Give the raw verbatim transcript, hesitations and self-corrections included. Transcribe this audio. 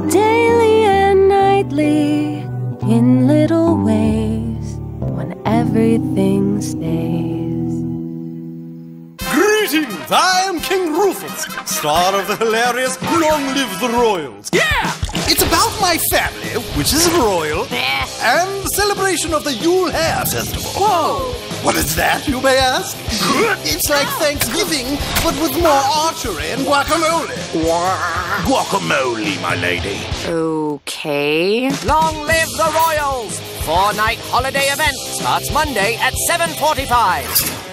daily and nightly, in little ways, when everything stays. Greetings, I am King Rufus, star of the hilarious Long Live the Royals. Yeah! It's about my family, which is royal, and the celebration of the Yule Hare Festival. Whoa! What is that, you may ask? It's like Thanksgiving, but with more archery and guacamole. Guacamole, my lady. Okay. Long live the Royals! Four-night holiday event starts Monday at seven forty-five.